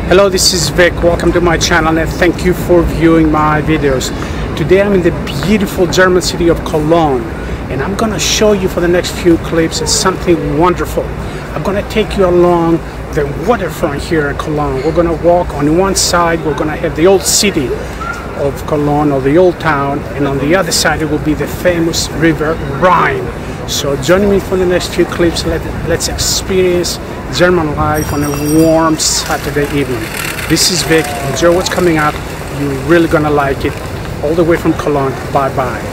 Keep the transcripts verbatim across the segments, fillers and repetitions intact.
Hello, this is Vic. Welcome to my channel and thank you for viewing my videos. Today I'm in the beautiful German city of Cologne and I'm gonna show you for the next few clips something wonderful. I'm gonna take you along the waterfront here in Cologne. We're gonna walk on one side, we're gonna have the old city of Cologne or the old town, and on the other side it will be the famous River Rhine. So join me for the next few clips. Let, let's experience German life on a warm Saturday evening. This is Vic. Enjoy what's coming up. You're really gonna like it. All the way from Cologne. Bye bye.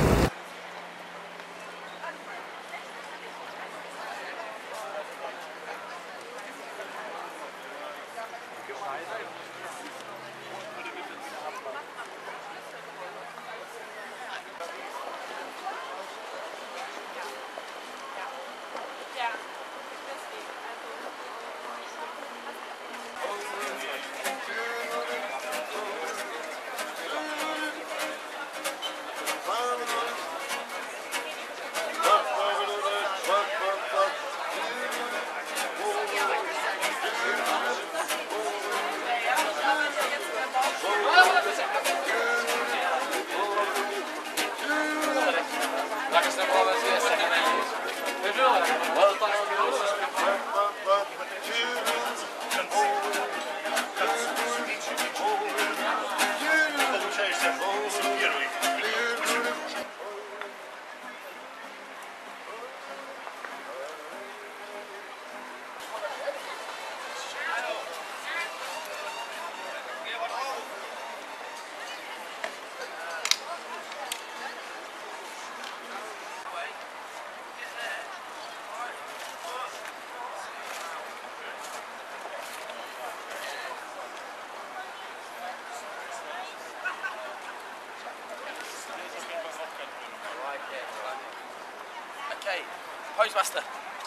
Okay, Postmaster.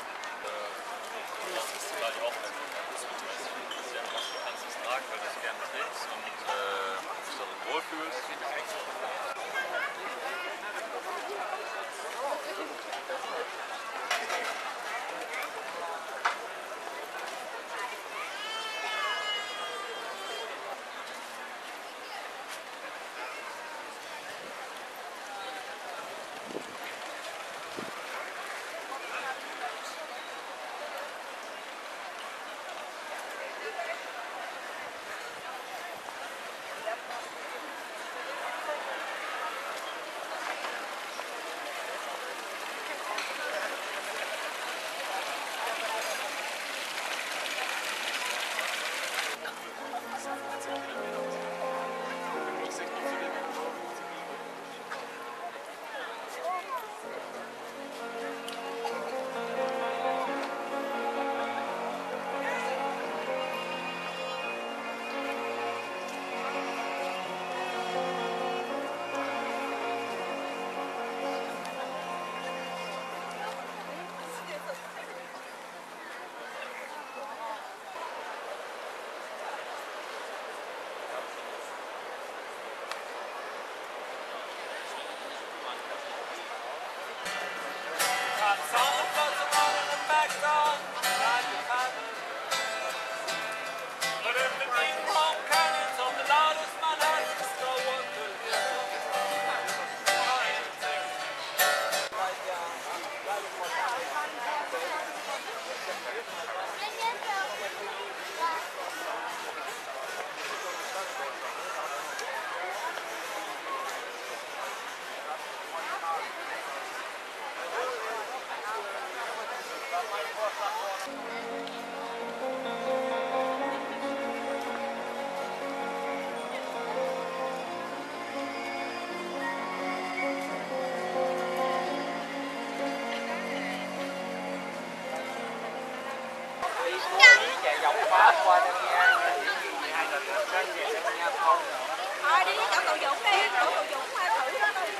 Thôi đi chọn đồ dụng đi, chọn đồ dụng mà thử đó thôi.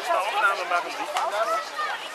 de opname maken.